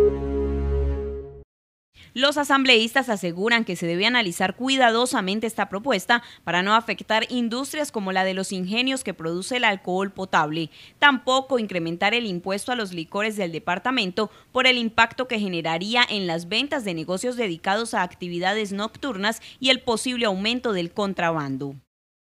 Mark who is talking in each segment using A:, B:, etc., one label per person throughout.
A: Los asambleístas aseguran que se debe analizar cuidadosamente esta propuesta para no afectar industrias como la de los ingenios que produce el alcohol potable. Tampoco incrementar el impuesto a los licores del departamento por el impacto que generaría en las ventas de negocios dedicados a actividades nocturnas y el posible aumento del contrabando.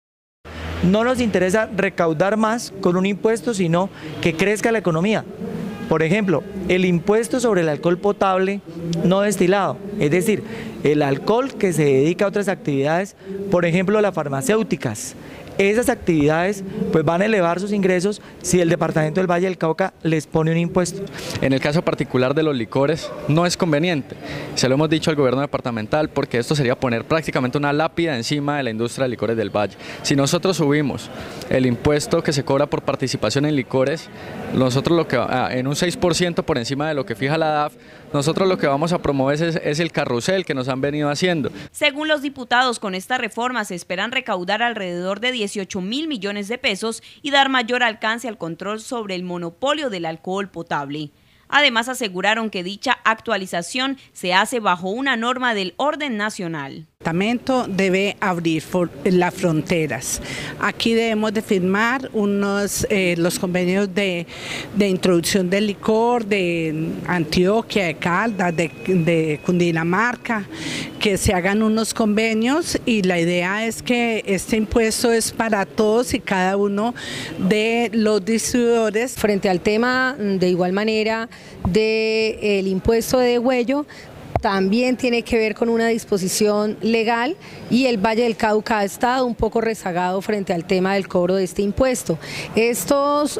B: No nos interesa recaudar más con un impuesto, sino que crezca la economía. Por ejemplo, el impuesto sobre el alcohol potable no destilado, es decir, el alcohol que se dedica a otras actividades, por ejemplo, las farmacéuticas. Esas actividades pues van a elevar sus ingresos si el departamento del Valle del Cauca les pone un impuesto.
C: En el caso particular de los licores no es conveniente, se lo hemos dicho al gobierno departamental, porque esto sería poner prácticamente una lápida encima de la industria de licores del Valle. Si nosotros subimos el impuesto que se cobra por participación en licores, nosotros en un 6% por encima de lo que fija la DAF, nosotros lo que vamos a promover es el carrusel que nos han venido haciendo.
A: Según los diputados, con esta reforma se esperan recaudar alrededor de 18.000 millones de pesos y dar mayor alcance al control sobre el monopolio del alcohol potable. Además, aseguraron que dicha actualización se hace bajo una norma del orden nacional.
D: El departamento debe abrir las fronteras. Aquí debemos de firmar los convenios de introducción del licor de Antioquia, de Caldas, de Cundinamarca, que se hagan unos convenios, y la idea es que este impuesto es para todos y cada uno de los distribuidores.
E: Frente al tema, de igual manera, del impuesto de degüello, también tiene que ver con una disposición legal, y el Valle del Cauca ha estado un poco rezagado frente al tema del cobro de este impuesto. Estos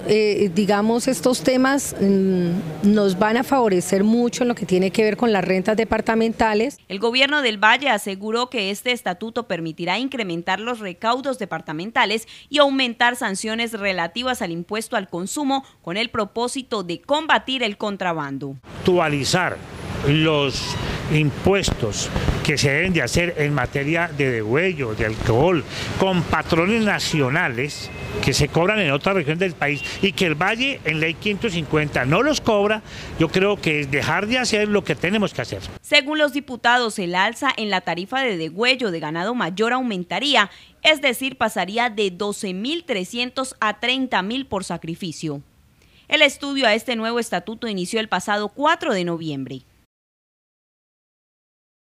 E: temas nos van a favorecer mucho en lo que tiene que ver con las rentas departamentales.
A: El gobierno del Valle aseguró que este estatuto permitirá incrementar los recaudos departamentales y aumentar sanciones relativas al impuesto al consumo con el propósito de combatir el contrabando.
F: Actualizar los impuestos que se deben de hacer en materia de degüello, de alcohol, con patrones nacionales que se cobran en otras regiones del país y que el Valle en ley 550 no los cobra, yo creo que es dejar de hacer lo que tenemos que hacer.
A: Según los diputados, el alza en la tarifa de degüello de ganado mayor aumentaría, es decir, pasaría de 12.300 a 30.000 por sacrificio. El estudio a este nuevo estatuto inició el pasado 4 de noviembre.